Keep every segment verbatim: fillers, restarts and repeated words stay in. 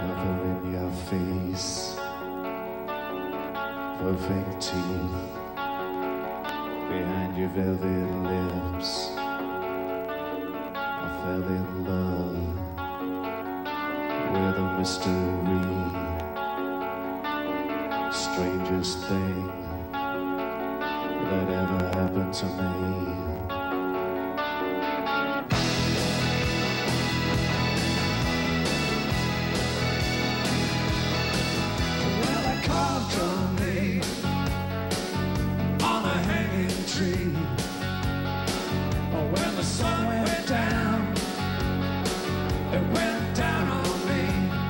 Color in your face, perfect teeth behind your velvet lips. I fell in love with a mystery, strangest thing that ever happened to me. When the sun went down, it went down on me.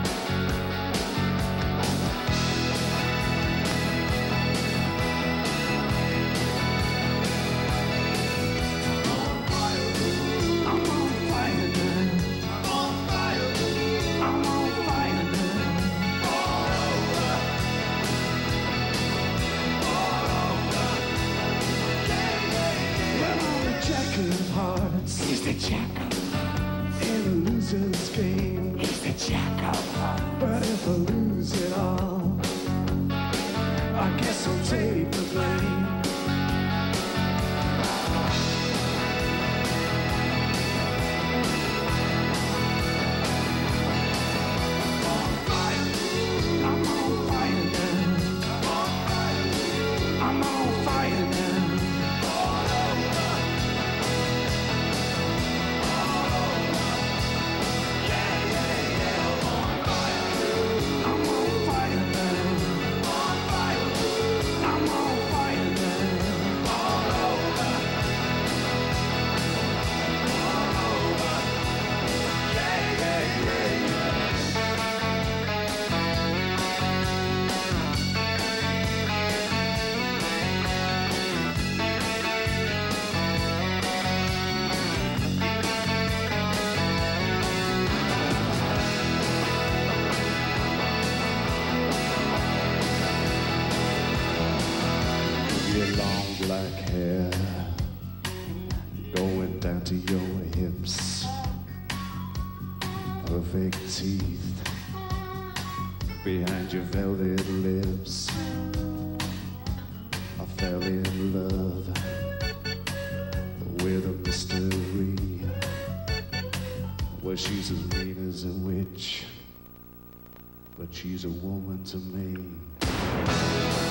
I'm on fire now. I'm on fire. I'm on fire now. All over. All over. Yeah, yeah, yeah. Well, I'm a jack of hearts. He's the jack of hearts. In a loser's game. He's the jack of hearts. But if I lose it all, I guess I'll take the blame. I'm on fire now. I'm on fire now. I'm on fire now. I'm on fire now. All over. All over. Yeah, yeah, yeah. Your long black hair going down to your hips, perfect teeth behind your velvet lips. I fell in love with a mystery. Well, she's as mean as a witch, but she's a woman to me.